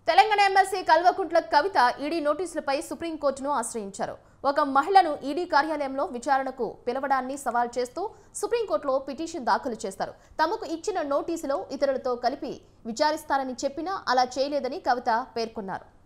Telangana MLC Kalvakuntla Kavitha ED నోటీసులపై సుప్రీంకోర్టును ఆశ్రయించారు. ఒక మహిళను ఈడీ కార్యాలయంలో విచారణకు పిలవడాన్ని సవాల్ చేస్తూ సుప్రీంకోర్టులో పిటిషన్ దాఖలు చేశారు. తమకు ఇచ్చిన నోటీసులో ఇతరులతో కలిపి విచారిస్తారని చెప్పినా అలా చేయలేదని కవిత పేర్కొన్నారు.